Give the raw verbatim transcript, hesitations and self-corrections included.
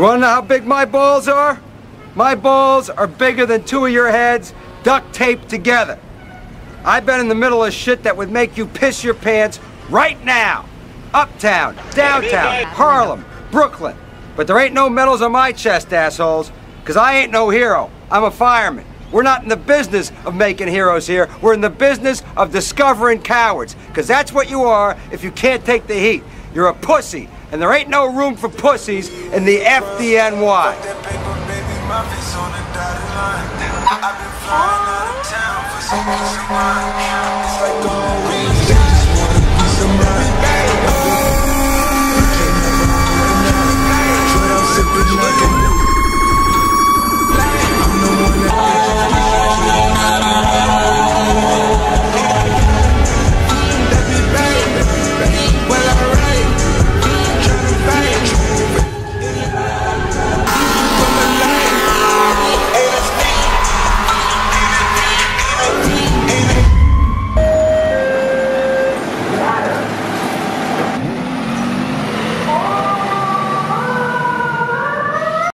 You wanna know how big my balls are? My balls are bigger than two of your heads duct taped together. I've been in the middle of shit that would make you piss your pants right now. Uptown, downtown, Harlem, Brooklyn. But there ain't no medals on my chest, assholes, because I ain't no hero. I'm a fireman. We're not in the business of making heroes here. We're in the business of discovering cowards, because that's what you are if you can't take the heat. You're a pussy, and there ain't no room for pussies in the F D N Y. I've been flying out of town for so much of mine. It's like